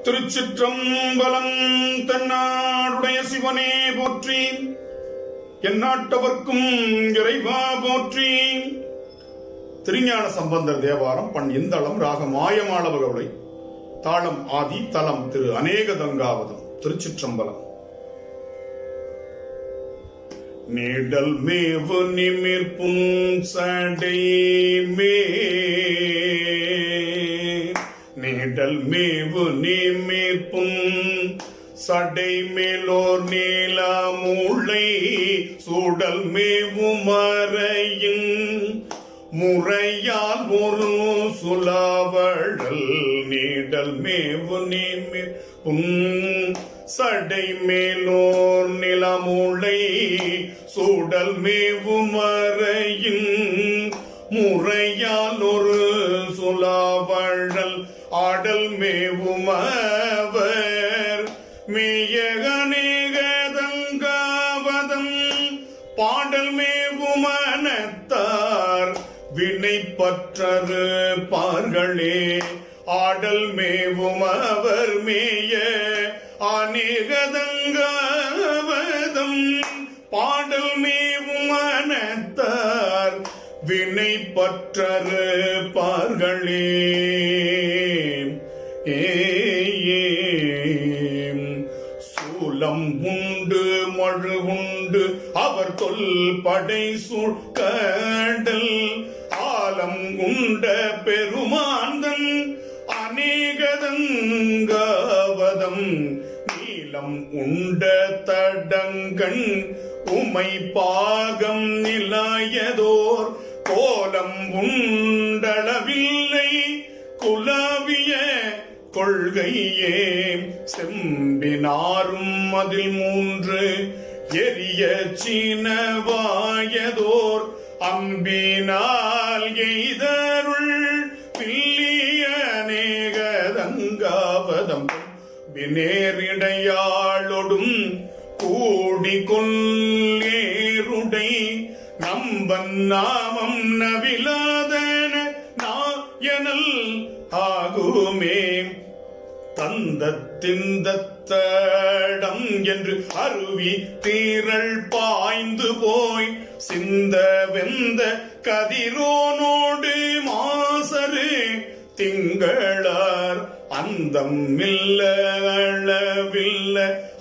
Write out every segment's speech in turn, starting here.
திருச்சிற்றம்பலம். தென்னாடுடைய சிவனே போற்றி, எந்நாட்டவர்க்கும் இறைவா போற்றி. திருஞான சம்பந்தர் தேவாரம் பண் இந்தளம் ராகம் ஆயமாளவர்களை தாளம் ஆதி தலம் திரு அநேகதங்காவதம். திருச்சிற்றம்பலம். நீடல் மேவு நிமிர்ப்பும் சடை நீடல் மேவு நிமிர்ப்பும் சடை மேலோர் நீலமூளை சூடல் மேவு மறையின் முறையால் ஒரு சுலாவழல். நீடல் மேவு நிமிர்ப்பும் சடை மேலோர் நிலமூளை சூடல் மேவு மறையின் முறையால் ஒரு சுலாவழல். ஆடல் மேவுமவர் மேய அநேகதங்காவதம் பாடல் மேவுமனத்தார் வினை பற்றரு பார்களே. ஆடல் மேவுமவர் மேய அநேகதங்காவதம் பாடல் மேவுமனத்தார் வினை பற்றரு பார்களே. சூலம் உண்டு மழு உண்டு அவர் தொல் படை சூழ்கடல் ஆலம் உண்ட பெருமாந்தன் அநேகதங்காவதம் நீலம் உண்ட தடங்கண் உமை பாகம் நிலாயதோர் கோலம் உண்டளவில்லை குலாவிய கொள்கையே. செம்பினாரும் அதில் மூன்று எரிய சீனவாயதோர் அம்பினால் எய்தருள் பில்லிய அநேகதங்காவதம் வினேரிடையாளொடும் கூடி கொள்ளேருடை நம்பன் நாமம் நவிலாதன நாயனல் ஆகுமே. தந்தத்திந்தத்தடம் என்று அருவி தீரள் பாய்ந்து போய் சிந்த வெந்த கதிரோனோடு மாசரு திங்களார் அந்தம் இல்ல அளவில்ல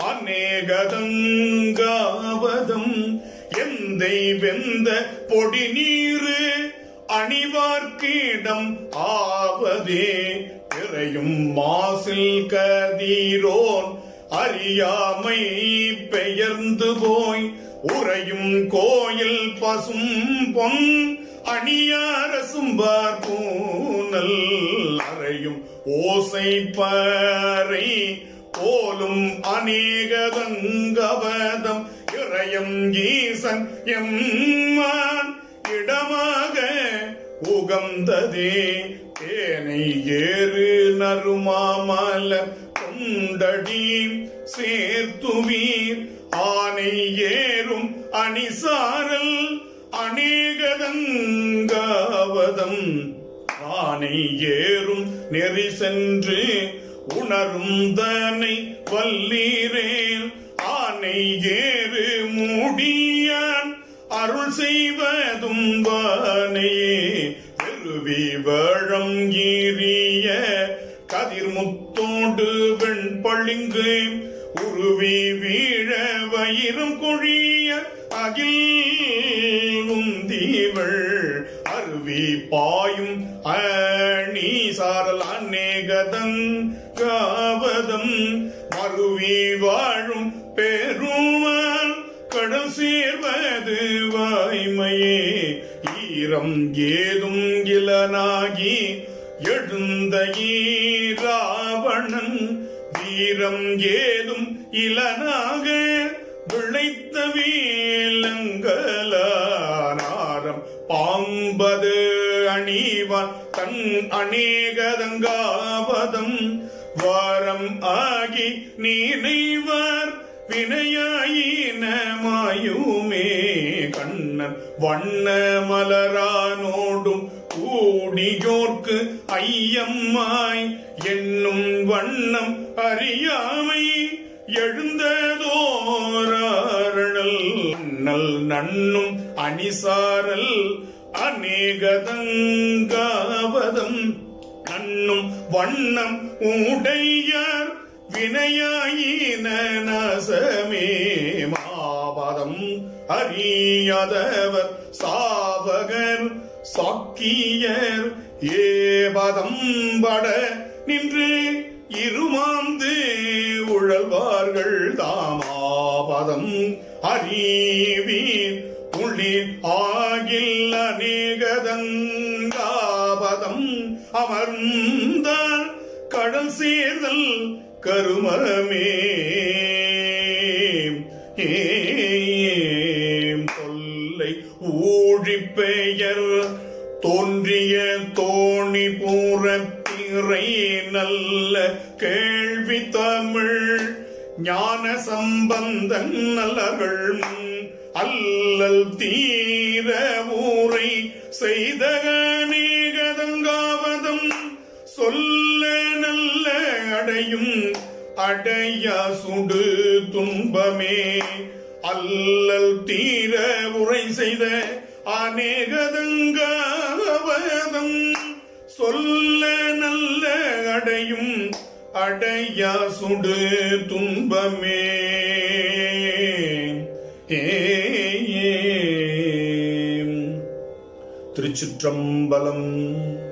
அநேகதங்காவதம் எந்தை வெந்த பொடி நீரு அணிவார்க்கிடம் ஆவதே. பிறையும் மாசில் கதிரோன் அறியாமை பெயர்ந்து போய் உறையும் கோயில் பசும் பொன் அணியாரசும்பார் பூனல் அறையும் ஓசை பறை போலும் அநேகதங்காவதம் இறையம் ஈசன் எம்மான் இடமாக உகந்ததே. தேனை ஏறு நறுமாமல கொண்டடி சேர்த்துவீர் ஆனை ஏறும் அணிசாரல் அநேகதங்காவதம் ஆனை ஏறும் நெறி சென்று உணரும் தனை வல்லீரேல் ஆனை ஏறு மூடியான் அருள் செய்வதும் வானையே. வெறுவி வேழம் ஈரிய கதிர்முத்தோடு வெண்பளிங்கு உருவி வீழ வயிறும் கொழிய அகில் உந்தீவள் அருவி பாயும் அணி சாரல் அநேகதங்காவதம் மருவி வாழும் பெருமாள் கடல் சேர்வது வாய்மையே. ஈரம் ஏதும் இளனாகி எழுந்த ஈராவணன் வீரம் ஏதும் இளனாக விளைத்த வீலங்கலானாரம் பாம்பது அணிவான் தன் அநேகதங்காவதம் வாரம் ஆகி நீனைவார் வினையாயினமாயுமே. கண்ணன் வண்ண மலரானோடும் கூ ஊடியோர்க்கு ஐயம்மாய் என்னும் வண்ணம் அறியாமை எழுந்ததோரணல் நல் நன்னும் அணிசாரல் அநேகதங்காவதம் நன்னும் வண்ணம் உடையார் வினையாயின நாசமே மாபதம் அறியாதவர் சாவகர் சாக்கியர் ஏபதம் பட நின்று இருமாந்து உழல்வார்கள் தாமாபதம் அறிவீர் உள்ளீர் ஆகில் அநேகதங்காபதம் அமர்ந்தார் கடல் சேர்தல் கருமமே தொல்லை ஊழிப்பெயர் தோன்றிய தோணி பூரத்திரை நல்ல கேள்வி தமிழ் ஞான சம்பந்தன் நல்லர்கள் அல்லல் தீர ஊரை செய்த அநேகதங்காவதம் சொல்ல நல்ல அடையும் அடையா சுடு துன்பமே அல்லல் தீர உரை செய்த அநேகதங்காவதம் சொல்ல நல்ல அடையும் அடையா சுடு துன்பமே. திருச்சிற்றம்பலம்.